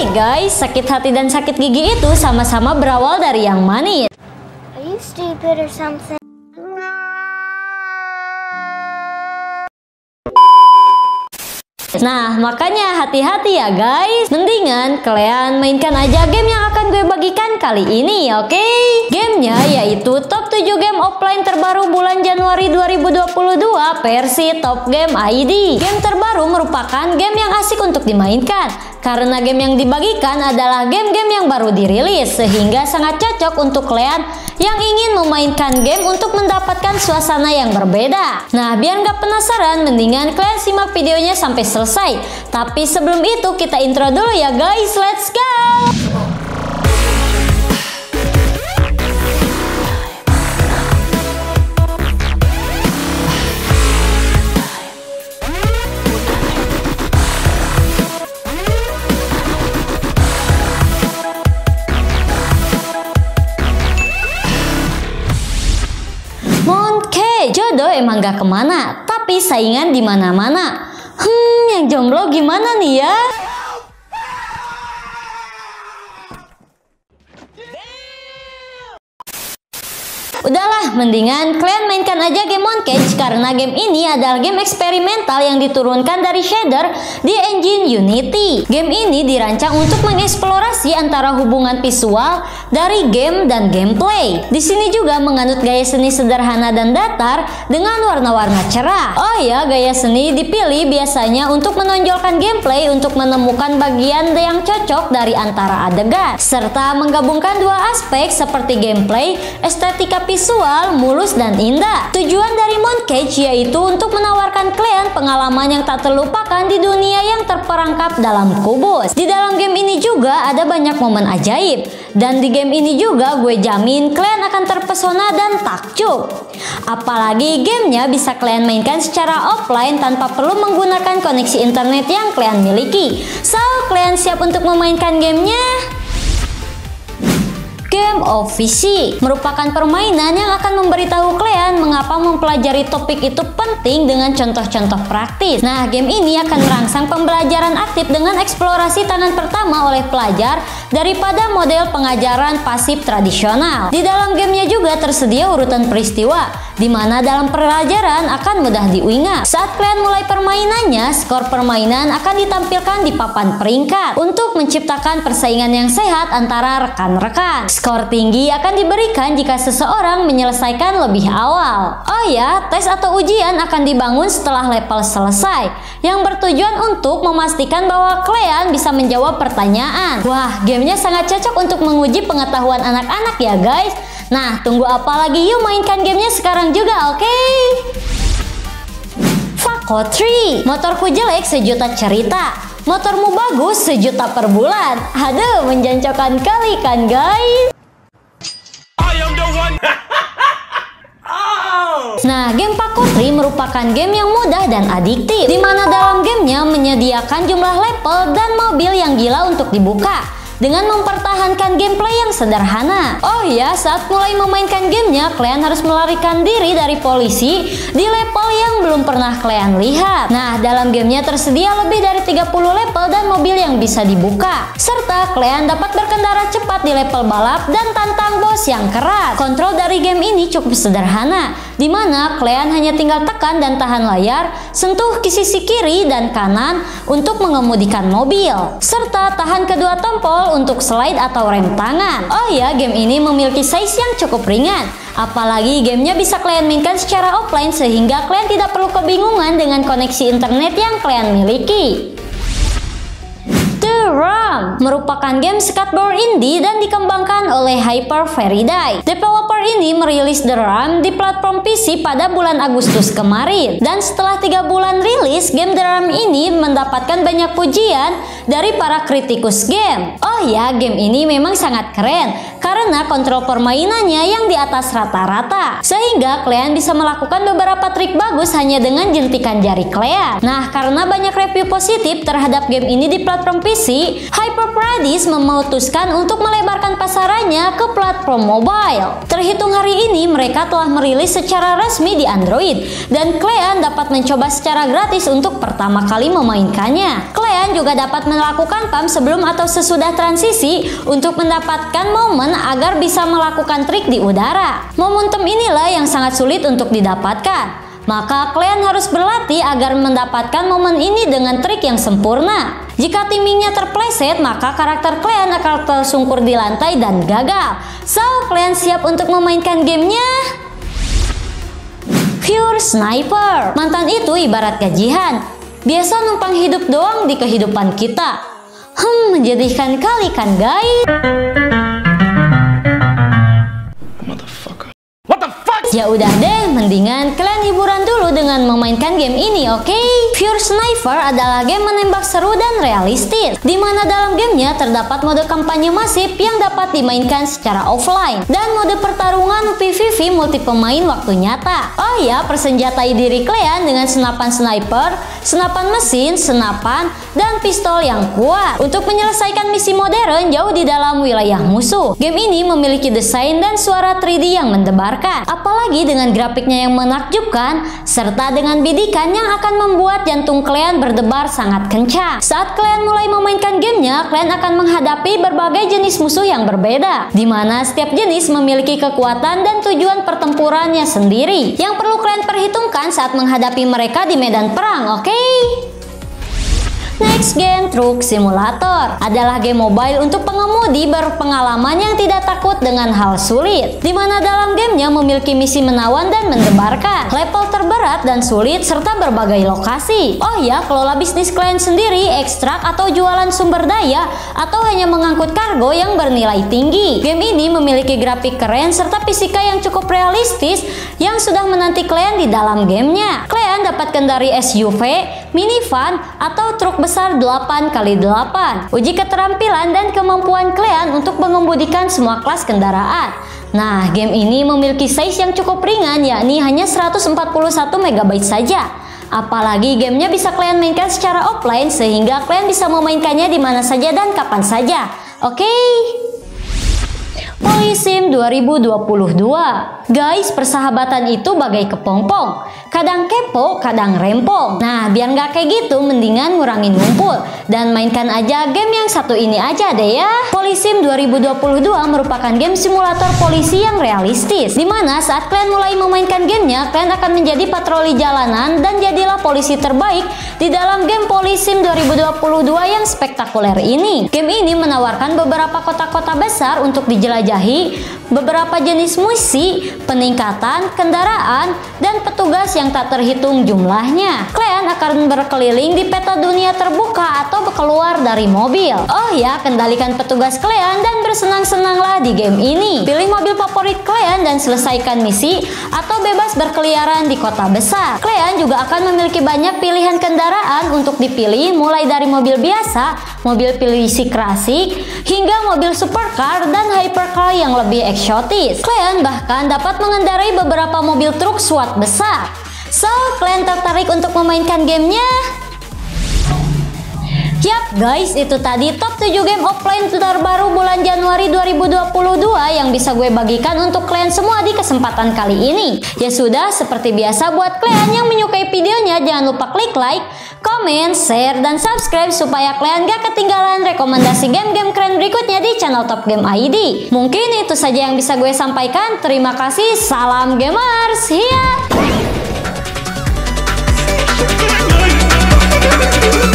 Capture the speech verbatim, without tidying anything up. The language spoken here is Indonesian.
Oke guys, sakit hati dan sakit gigi itu sama-sama berawal dari yang manis. Are you stupid or something? Nah, makanya hati-hati ya guys. Mendingan kalian mainkan aja game yang akan gue bagikan kali ini, oke? Okay? Gamenya yaitu top tujuh game offline terbaru bulan Januari dua ribu dua puluh dua versi Top Game I D. Game terbaru merupakan game yang asik untuk dimainkan karena game yang dibagikan adalah game-game yang baru dirilis, sehingga sangat cocok untuk kalian yang ingin memainkan game untuk mendapatkan suasana yang berbeda. Nah, biar nggak penasaran, mendingan kalian simak videonya sampai selesai. Tapi sebelum itu kita intro dulu ya guys, let's go! Jodoh emang gak kemana, tapi saingan di mana-mana. Hmm, yang jomblo gimana nih ya? Udahlah, mendingan kalian mainkan aja game Mooncage karena game ini adalah game eksperimental yang diturunkan dari shader di engine Unity. Game ini dirancang untuk mengeksplorasi antara hubungan visual dari game dan gameplay. Di sini juga menganut gaya seni sederhana dan datar dengan warna-warna cerah. Oh ya, gaya seni dipilih biasanya untuk menonjolkan gameplay untuk menemukan bagian yang cocok dari antara adegan, serta menggabungkan dua aspek seperti gameplay, estetika visual, mulus dan indah. Tujuan dari Mooncage yaitu untuk menawarkan kalian pengalaman yang tak terlupakan di dunia yang terperangkap dalam kubus. Di dalam game ini juga ada banyak momen ajaib, dan di game ini juga gue jamin kalian akan terpesona dan takjub. Apalagi gamenya bisa kalian mainkan secara offline tanpa perlu menggunakan koneksi internet yang kalian miliki. So, kalian siap untuk memainkan gamenya? Game of Fisik merupakan permainan yang akan memberitahu kalian mengapa mempelajari topik itu penting dengan contoh-contoh praktis. Nah, game ini akan merangsang pembelajaran aktif dengan eksplorasi tangan pertama oleh pelajar daripada model pengajaran pasif tradisional. Di dalam gamenya juga tersedia urutan peristiwa, di mana dalam pelajaran akan mudah diingat. Saat kalian mulai permainannya, skor permainan akan ditampilkan di papan peringkat untuk menciptakan persaingan yang sehat antara rekan-rekan. Skor tinggi akan diberikan jika seseorang menyelesaikan lebih awal. Oh ya, tes atau ujian akan dibangun setelah level selesai, yang bertujuan untuk memastikan bahwa kalian bisa menjawab pertanyaan. Wah, gamenya sangat cocok untuk menguji pengetahuan anak-anak ya guys. Nah, tunggu apa lagi, yuk mainkan gamenya sekarang juga, oke? Okay? Fako tiga, motorku jelek sejuta cerita, motormu bagus sejuta per bulan. Aduh, menjancokkan kali kan guys? Nah, game Fako tiga merupakan game yang mudah dan adiktif, di mana dalam gamenya menyediakan jumlah level dan mobil yang gila untuk dibuka dengan mempertahankan gameplay yang sederhana. Oh ya, saat mulai memainkan gamenya, kalian harus melarikan diri dari polisi di level yang belum pernah kalian lihat. Nah, dalam gamenya tersedia lebih dari tiga puluh level dan mobil yang bisa dibuka, serta kalian dapat berkendara cepat di level balap dan tantang bos yang keras. Kontrol dari game ini cukup sederhana, di mana kalian hanya tinggal tekan dan tahan layar, sentuh ke sisi kiri dan kanan untuk mengemudikan mobil, serta tahan kedua tombol untuk slide atau rem tangan. Oh ya, game ini memiliki size yang cukup ringan. Apalagi gamenya bisa kalian mainkan secara offline, sehingga kalian tidak perlu kebingungan dengan koneksi internet yang kalian miliki. The Rum merupakan game skateboard indie dan dikembangkan oleh Hyper Fairy Die. Developer ini merilis The Rum di platform P C pada bulan Agustus kemarin, dan setelah tiga bulan rilis, game The Rum ini mendapatkan banyak pujian dari para kritikus game. Oh ya, game ini memang sangat keren karena karena kontrol permainannya yang di atas rata-rata, sehingga kalian bisa melakukan beberapa trik bagus hanya dengan jentikan jari kalian. Nah, karena banyak review positif terhadap game ini di platform P C, Hyper Paradise memutuskan untuk melebarkan pasarannya ke platform mobile. Terhitung hari ini mereka telah merilis secara resmi di Android, dan kalian dapat mencoba secara gratis untuk pertama kali memainkannya. Kalian juga dapat melakukan pump sebelum atau sesudah transisi untuk mendapatkan momen agar bisa melakukan trik di udara. Momentum inilah yang sangat sulit untuk didapatkan. Maka kalian harus berlatih agar mendapatkan momen ini dengan trik yang sempurna. Jika timingnya terpleset, maka karakter kalian akan tersungkur di lantai dan gagal. So, kalian siap untuk memainkan gamenya? Pure Sniper. Mantan itu ibarat gajian, biasa numpang hidup doang di kehidupan kita. Hmm, menjadikan kali kan guys. Ya udah deh, mendingan kalian hiburan dulu dengan memainkan game ini, oke? Okay? Pure Sniper adalah game menembak seru dan realistis, di mana dalam gamenya terdapat mode kampanye masif yang dapat dimainkan secara offline, dan mode pertarungan P V P multi pemain waktu nyata. Oh ya, persenjatai diri kalian dengan senapan sniper, senapan mesin, senapan, dan pistol yang kuat untuk menyelesaikan misi modern jauh di dalam wilayah musuh. Game ini memiliki desain dan suara tiga D yang mendebarkan, apalagi dengan grafiknya yang menakjubkan, serta dengan bidikan yang akan membuat jantung kalian berdebar sangat kencang. Saat kalian mulai memainkan gamenya, kalian akan menghadapi berbagai jenis musuh yang berbeda, di mana setiap jenis memiliki kekuatan dan tujuan pertempurannya sendiri yang perlu kalian perhitungkan saat menghadapi mereka di medan perang, oke? Okay? Next Gen Truck Simulator adalah game mobile untuk pengemudi berpengalaman yang tidak takut dengan hal sulit, di mana dalam gamenya memiliki misi menawan dan mendebarkan, level terberat dan sulit, serta berbagai lokasi. Oh ya, kelola bisnis kalian sendiri, ekstrak atau jualan sumber daya, atau hanya mengangkut kargo yang bernilai tinggi. Game ini memiliki grafik keren serta fisika yang cukup realistis yang sudah menanti kalian di dalam gamenya. Kalian dapat kendari S U V, minivan, atau truk besar delapan kali delapan. Uji keterampilan dan kemampuan kalian untuk mengemudikan semua kelas kendaraan. Nah, game ini memiliki size yang cukup ringan, yakni hanya seratus empat puluh satu megabyte saja. Apalagi gamenya bisa kalian mainkan secara offline, sehingga kalian bisa memainkannya di mana saja dan kapan saja. Oke? Okay? Polisim dua ribu dua puluh dua. Guys, persahabatan itu bagai kepompong, kadang kepo, kadang rempong. Nah, biar nggak kayak gitu, mendingan ngurangin ngumpul dan mainkan aja game yang satu ini aja deh ya. Polisim dua ribu dua puluh dua merupakan game simulator polisi yang realistis, dimana saat kalian mulai memainkan gamenya, kalian akan menjadi patroli jalanan dan jadilah polisi terbaik di dalam game Polisim dua ribu dua puluh dua yang spektakuler ini. Game ini menawarkan beberapa kota-kota besar untuk dijelajahi, beberapa jenis misi, peningkatan kendaraan, dan petugas yang tak terhitung jumlahnya. Kalian akan berkeliling di peta dunia terbuka atau keluar dari mobil. Oh ya, kendalikan petugas kalian dan bersenang-senanglah di game ini. Pilih mobil favorit kalian dan selesaikan misi, atau bebas berkeliaran di kota besar. Kalian juga akan memiliki banyak pilihan kendaraan untuk dipilih, mulai dari mobil biasa, mobil polisi klasik, hingga mobil supercar dan hypercar yang lebih eksotis. Kalian bahkan dapat mengendarai beberapa mobil truk SWAT besar. So, kalian tertarik untuk memainkan gamenya? Yap guys, itu tadi top tujuh game offline terbaru bulan Januari dua ribu dua puluh dua yang bisa gue bagikan untuk kalian semua di kesempatan kali ini. Ya sudah, seperti biasa buat kalian yang menyukai videonya, jangan lupa klik like, komen, share, dan subscribe supaya kalian gak ketinggalan rekomendasi game-game keren berikutnya di channel Top Game I D. Mungkin itu saja yang bisa gue sampaikan. Terima kasih, salam gamers, hiya!